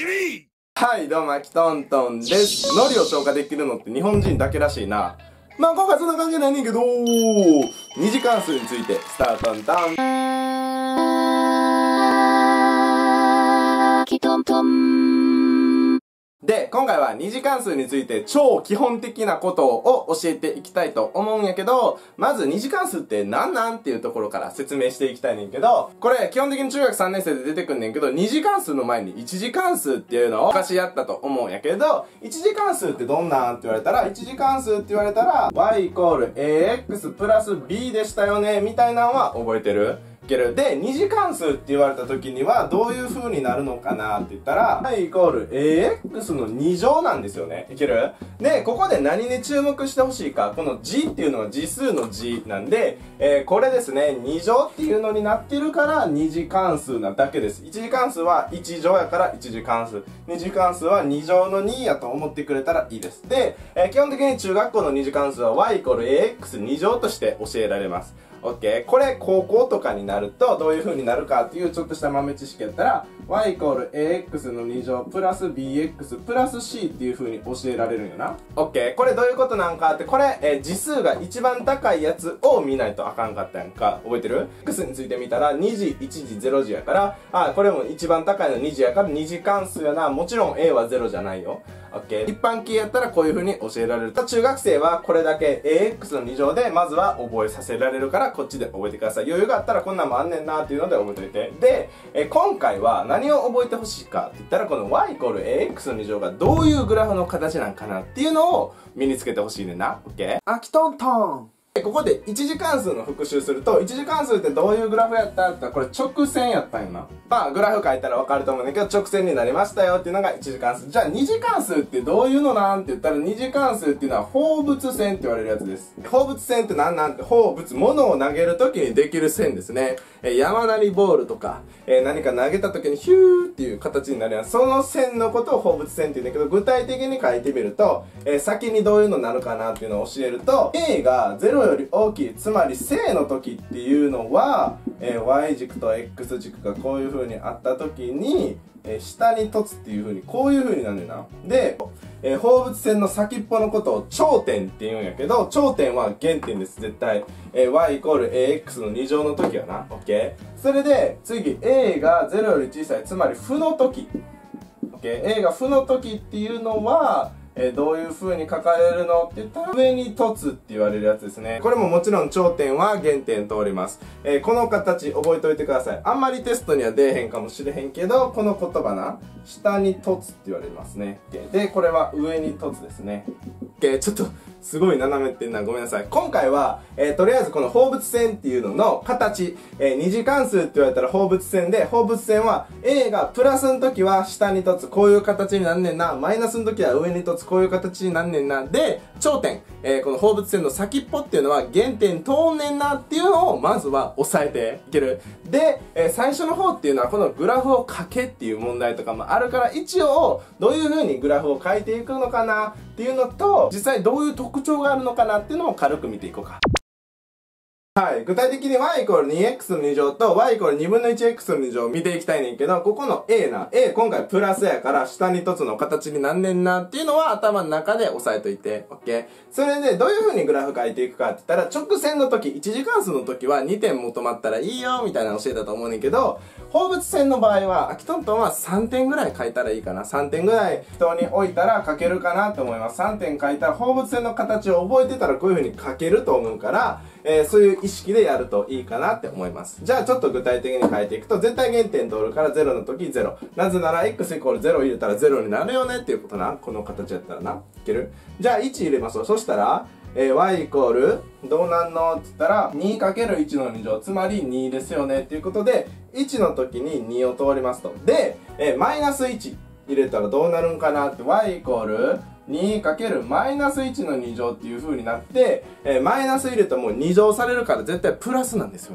はい、どうも、あきとんとんです。海苔を消化できるのって日本人だけらしいな。まあ、今回そんな関係ないねんけど、二次関数について、スタートントン。あきとんとん。で、今回は二次関数について超基本的なことを教えていきたいと思うんやけど、まず二次関数って何なんっていうところから説明していきたいねんけど、これ基本的に中学3年生で出てくんねんけど、二次関数の前に一次関数っていうのを昔やったと思うんやけど、一次関数ってどんなんって言われたら、一次関数って言われたら、y イコール ax プラス b でしたよね、みたいなのは覚えてる？で、二次関数って言われた時にはどういう風になるのかなって言ったら、y イコール ax の2乗なんですよね。いける？で、ここで何に注目してほしいか、この g っていうのは次数の g なんで、これですね、2乗っていうのになってるから二次関数なだけです。一次関数は1乗やから一次関数。二次関数は2乗の2やと思ってくれたらいいです。で、基本的に中学校の二次関数は y イコール ax2 乗として教えられます。OK。これ、高校とかになると、どういう風になるかっていうちょっとした豆知識やったら、y イコール ax の2乗プラス bx プラス c っていう風に教えられるんよな。OK。これどういうことなんかって、これ、次数が一番高いやつを見ないとあかんかったやんか。覚えてる？ x について見たら、2次、1次、0次やから、これも一番高いの2次やから2次関数やな。もちろん a は0じゃないよ。OK。一般形やったらこういう風に教えられると、中学生はこれだけ ax の2乗でまずは覚えさせられるからこっちで覚えてください。余裕があったらこんなんもあんねんなっていうので覚えておいて。で、今回は何を覚えてほしいかって言ったら、この y イコール ax の2乗がどういうグラフの形なんかなっていうのを身につけてほしいねんな。OK。あきとんとん。ここで一次関数の復習すると、一次関数ってどういうグラフやったって言ったら、これ直線やったんよな。まあ、グラフ書いたらわかると思うんだけど、直線になりましたよっていうのが一次関数。じゃあ、二次関数ってどういうのなんって言ったら、二次関数っていうのは放物線って言われるやつです。放物線って何なんて、放物、物を投げるときにできる線ですね。山なりボールとか、何か投げたときにヒューっていう形になるやつ。その線のことを放物線って言うんだけど、具体的に書いてみると、先にどういうのになるかなっていうのを教えると、a が0より大きい、つまり正の時っていうのは、y 軸と x 軸がこういう風にあった時に、下に凸っていう風にこういう風になるんだよな。で、放物線の先っぽのことを頂点って言うんやけど、頂点は原点です、絶対。y イコール ax の2乗の時はな。OK。それで、次、a が0より小さい、つまり負の時。OK。a が負の時っていうのは、どういう風に書かれるのって言ったら、上に凸って言われるやつですね。これももちろん頂点は原点通ります。この形覚えておいてください。あんまりテストには出えへんかもしれへんけど、この言葉な、下に凸って言われますね。で、これは上に凸ですね。ちょっと、すごい斜めってんな。ごめんなさい。今回は、とりあえずこの放物線っていうのの形、二次関数って言われたら放物線で、放物線は a がプラスの時は下に凸、こういう形になんねんな。マイナスの時は上に凸、こういう形になんねんな。で、頂点、この放物線の先っぽっていうのは原点通んねんなっていうのをまずは押さえていける。で、最初の方っていうのはこのグラフを書けっていう問題とかもあるから、一応どういう風にグラフを書いていくのかなっていうのと、実際どういう特徴があるのかなっていうのを軽く見ていこうか。はい。具体的に y イコール 2x の2乗と y イコール2分の 1x の2乗を見ていきたいねんけど、ここの a な。a 今回プラスやから下に凸の形になんねんなっていうのは頭の中で押さえといて。OK。それでどういう風にグラフ書いていくかって言ったら、直線の時、一次関数の時は2点求まったらいいよみたいなの教えたと思うねんけど、放物線の場合は、あきとんとんは3点ぐらい書いたらいいかな。3点ぐらい人に置いたら書けるかなと思います。3点書いたら放物線の形を覚えてたらこういう風に書けると思うから、そういう意識でやるといいかなって思います。じゃあちょっと具体的に書いていくと、絶対原点通るから0の時0。なぜなら x イコール0入れたら0になるよねっていうことな。この形やったらな。いける？じゃあ1入れますよ。そしたら、y イコールどうなんのって言ったら 2×1 の2乗、つまり2ですよねっていうことで、1の時に2を通りますと。で、マイナス1入れたらどうなるんかなって、y イコール2× マイナス1の2乗っていう風になって、マイナス入れたらもう2乗されるから絶対プラスなんですよね。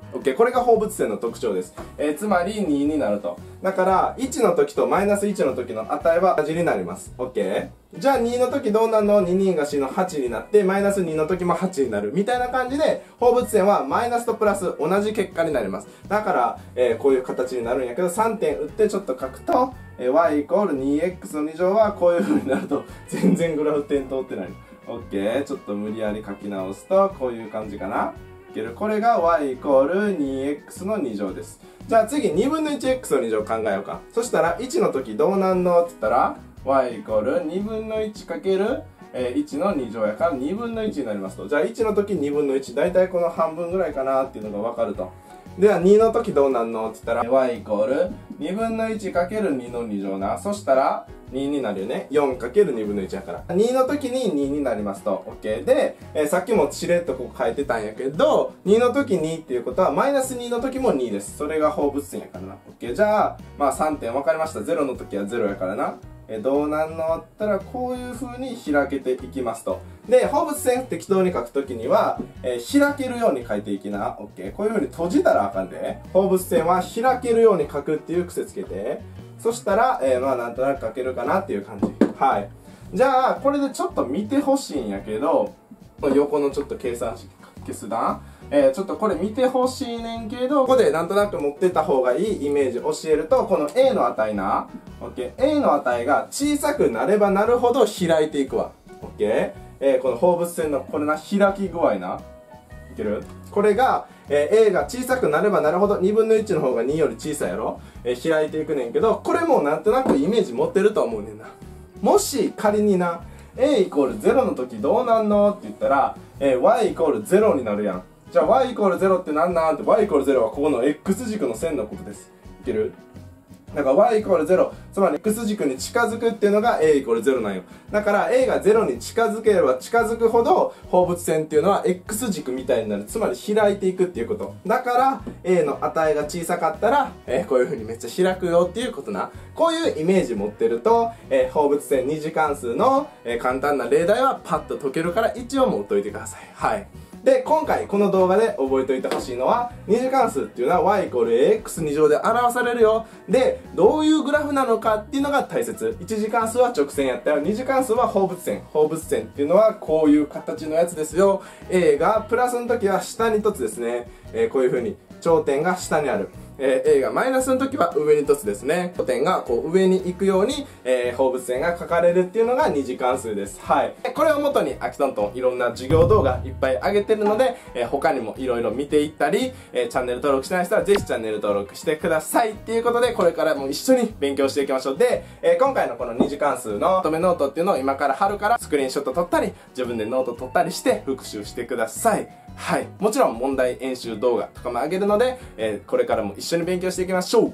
OK。これが放物線の特徴です。つまり2になると。だから、1の時とマイナス1の時の値は同じになります。OK。じゃあ2の時どうなるの？ 2 2が4の8になって、マイナス2の時も8になる。みたいな感じで、放物線はマイナスとプラス同じ結果になります。だから、こういう形になるんやけど、3点打ってちょっと書くと、y イコール 2x の2乗はこういう風になると、全然グラフ点通ってない。OK。ちょっと無理やり書き直すと、こういう感じかな。これが y イコール 2x の2乗です。じゃあ次2分の 1x の2乗考えようか。そしたら1の時どうなんのって言ったら y イコール2分の1かける1の2乗やから2分の1になりますと。じゃあ1の時2分の1、だいたいこの半分ぐらいかなっていうのが分かると。では2の時どうなんのって言ったら y イコール2分の1かける2の2乗な。そしたら2になるよね。4かける2分の1やから。2の時に2になりますと。OK。で、さっきもしれっとここ書いてたんやけど、2の時2っていうことは、マイナス2の時も2です。それが放物線やからな。OK。じゃあ、まあ3点分かりました。0の時は0やからな。どうなんのったら、こういう風に開けていきますと。で、放物線適当に書くときには、開けるように書いていきな。OK。こういう風に閉じたらあかんで。放物線は開けるように書くっていう癖つけて。そしたら、まあなんとなく書けるかなっていう感じ。はい。じゃあ、これでちょっと見てほしいんやけど、横のちょっと計算式消すな。ちょっとこれ見てほしいねんけど、ここでなんとなく持ってた方がいいイメージ教えると、この A の値な。OK。A の値が小さくなればなるほど開いていくわ。OK。この放物線のこれな、開き具合な。いける？これが、A が小さくなればなるほど、2分の1の方が2より小さいやろ？開いていくねんけど、これもなんとなくイメージ持ってると思うねんな。もし仮にな、A イコール0の時どうなんのって言ったら、y イコール0になるやん。じゃあ y イコール0ってなんなんって、y イコール0はここの x 軸の線のことです。いける？だから y イコール0、つまり x 軸に近づくっていうのが a イコール0なんよ。だから a が0に近づければ近づくほど放物線っていうのは x 軸みたいになる。つまり開いていくっていうこと。だから a の値が小さかったら、こういう風にめっちゃ開くよっていうことな。こういうイメージ持ってると、放物線二次関数の、簡単な例題はパッと解けるから一応持っといてください。はい。で、今回この動画で覚えておいてほしいのは、二次関数っていうのは y イコール ax2乗で表されるよ。で、どういうグラフなのかっていうのが大切。一次関数は直線やったよ。二次関数は放物線。放物線っていうのはこういう形のやつですよ。a がプラスの時は下に凸ですね。こういう風に頂点が下にある。A がマイナスの時は上に凸ですね。頂点がこう上に行くように、放物線が書かれるっていうのが二次関数です。はい。これをもとに、アキトントンいろんな授業動画いっぱい上げてるので、他にもいろいろ見ていったり、チャンネル登録してない人はぜひチャンネル登録してください。っていうことで、これからも一緒に勉強していきましょう。で、今回のこの二次関数のまとめノートっていうのを今から貼るから、スクリーンショット撮ったり、自分でノート撮ったりして復習してください。はい。もちろん問題演習動画とかも上げるので、これからも一緒に勉強していきましょう。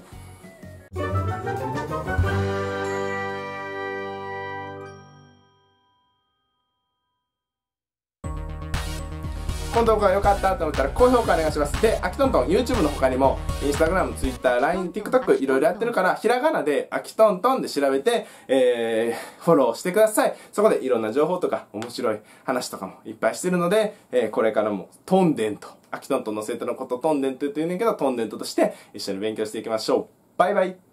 この動画が良かったと思ったら高評価お願いします。で、アキトントン YouTube の他にも Instagram、Twitter、LINE、TikTok いろいろやってるから、ひらがなでアキトントンで調べて、フォローしてください。そこでいろんな情報とか面白い話とかもいっぱいしてるので、これからもトンデント、アキトントンの生徒のことトンデントって言うねんけど、トンデントとして一緒に勉強していきましょう。バイバイ。